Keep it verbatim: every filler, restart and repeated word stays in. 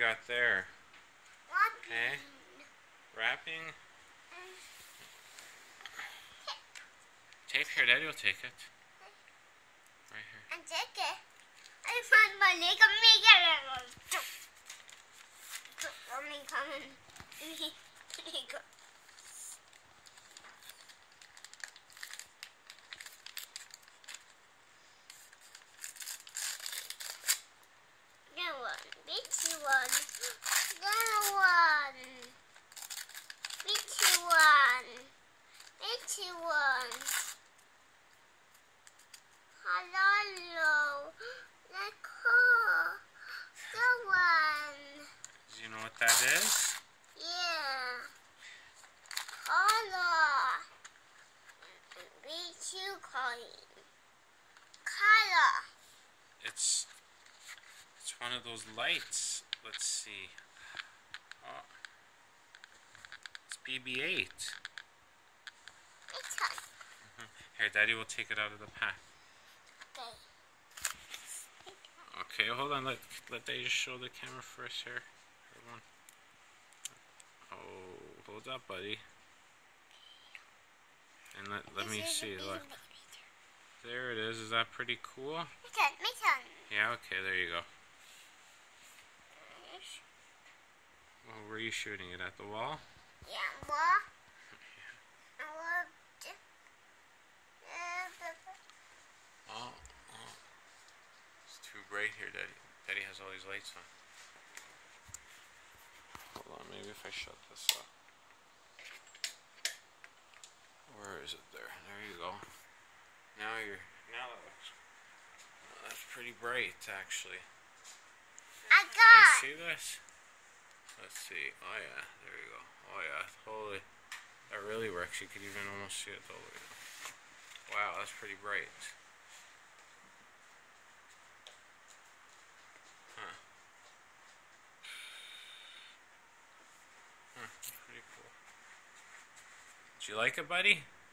got there? Wrapping. Okay. Wrapping. Tape here, Daddy will take it. Right here. And take it. I found my leg. Let me get it. Let me come in. Let me go. That one. Bitchy one. That one. Bitchy one. Bitchy one. Hello. Let's go. That one. Do you know what that is? Yeah. Color. Bitchy calling. Color. It's it's one of those lights. Let's see. Oh. It's B B eight. Which one? Mm-hmm. Here, Daddy will take it out of the pack. Okay. Okay, hold on. Let let Daddy just show the camera first here. Everyone. Oh, hold up, buddy. And let let me see. Look. There it is. Is that pretty cool? Which one? Which one? Yeah. Okay. There you go. Well, where are you shooting it at the wall? Yeah. What? I want. Oh, oh. It's too bright here, Daddy. Daddy has all these lights on. Hold on, maybe if I shut this up. Where is it there? There you go. Now you're, now that looks, oh, that's pretty bright, actually. I Can you got. see this? Let's see. Oh yeah, there you go. Oh yeah, totally. That really works. You could even almost see it all the way down. Wow, that's pretty bright. Huh. Huh, that's pretty cool. Did you like it, buddy?